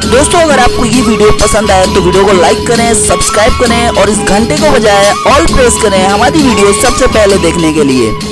दोस्तों अगर आपको ये वीडियो पसंद आए तो वीडियो को लाइक करें, सब्सक्राइब करें और इस घंटे को बजाय ऑल प्रेस करें हमारी वीडियो सबसे पहले देखने के लिए।